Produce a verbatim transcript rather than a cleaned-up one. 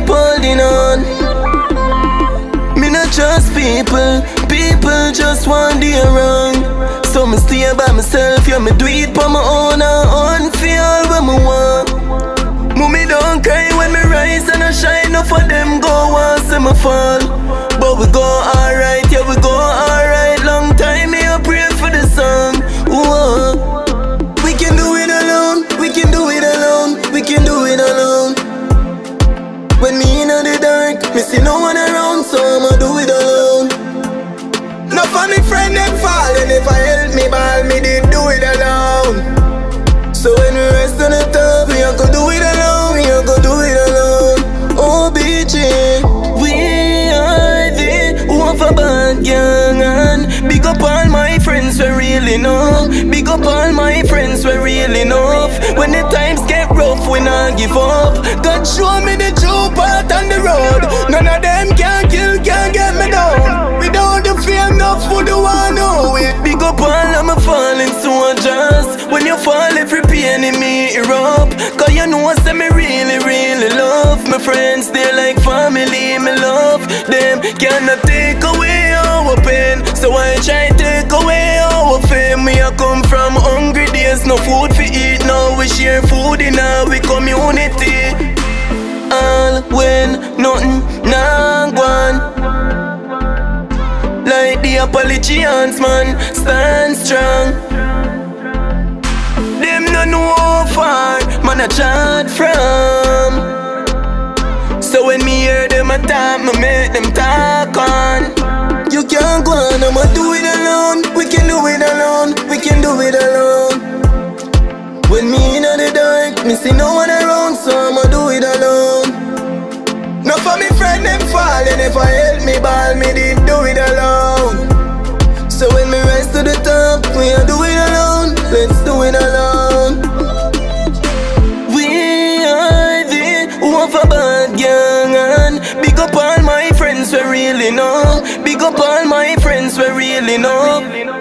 keep holding on. Me not trust people, people just want the wrong. So me stay by myself, yeah, me do it for my own and unfeel when me want. Mommy don't cry when me rise and I shine. Enough for them go once see me fall. But we go alright, yeah, we go alright. Long time me a pray for the song. Whoa. We can do it alone, we can do it alone, we can do it alone. When me in the dark, me see no one around, so I'ma do it alone. No for me friend them fall, and if I help me ball, me did do it alone. So when we rest on the top, we go do it alone, we go do it alone. Oh B J, we are the one for bad gang, and big up all my friends we really know. Big up all my friends we really know. When the times get rough, we not give up. God show me the true path on the road. None of them can kill, can get me down. Without the fame, no food you want know it. Big up all of my falling soldiers. When you fall, every pain in me erupt. Cause you know say me really, really love my friends. They like family, me love them. Cannot take away our pain, so I try take away our fame. Me I come from hungry days, no food for eat. Now we share food in our community. All when nothing nah gone. Like the Appalachians, man, stand strong. Them no know how far, man, I chat from. So when me hear them attack, me make them talk on. You can't go on, I'ma do it alone. We can do it alone, we can do it alone. When me in the dark, me see no one around, so I'ma do it alone. No for me friend them fall, and if I help me ball, me did do it alone. So when me rise to the top, we a do it alone. Let's do it alone. We are the one for bad gang, and big up all my friends we really know. Big up all my friends we really know.